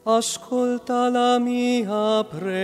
ascolta la mia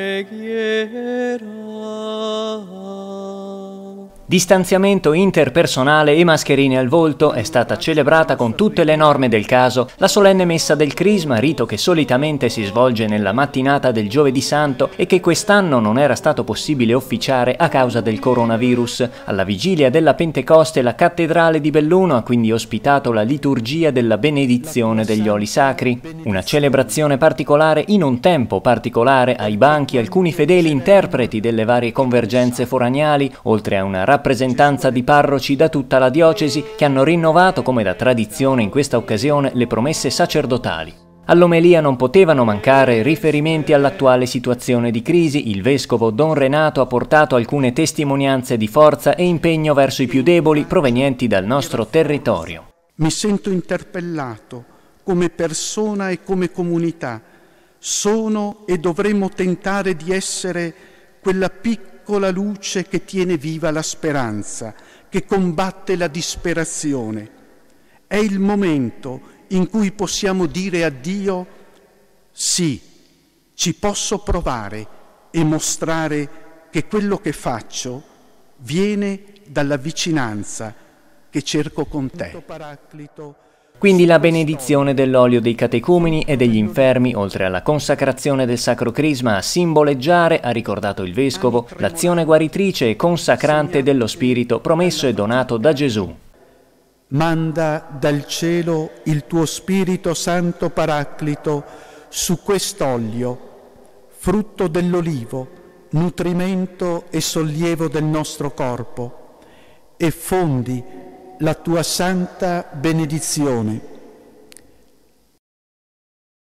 preghiera. Distanziamento interpersonale e mascherine al volto. È stata celebrata con tutte le norme del caso la solenne messa del Crisma, rito che solitamente si svolge nella mattinata del Giovedì Santo e che quest'anno non era stato possibile officiare a causa del coronavirus. Alla vigilia della Pentecoste la cattedrale di Belluno ha quindi ospitato la liturgia della benedizione degli oli sacri, una celebrazione particolare in un tempo particolare. Ai banchi alcuni fedeli interpreti delle varie convergenze foraniali, oltre a una rappresentanza di parroci da tutta la diocesi che hanno rinnovato, come da tradizione in questa occasione, le promesse sacerdotali. All'omelia non potevano mancare riferimenti all'attuale situazione di crisi. Il vescovo Don Renato ha portato alcune testimonianze di forza e impegno verso i più deboli provenienti dal nostro territorio. Mi sento interpellato come persona e come comunità. Sono e dovremmo tentare di essere quella piccola luce che tiene viva la speranza, che combatte la disperazione. È il momento in cui possiamo dire a Dio: sì, ci posso provare e mostrare che quello che faccio viene dalla vicinanza che cerco con te. Quindi la benedizione dell'olio dei catecumeni e degli infermi, oltre alla consacrazione del Sacro Crisma, a simboleggiare, ha ricordato il Vescovo, l'azione guaritrice e consacrante dello Spirito promesso e donato da Gesù. Manda dal cielo il tuo Spirito Santo Paraclito su quest'olio, frutto dell'olivo, nutrimento e sollievo del nostro corpo, e fondi la tua santa benedizione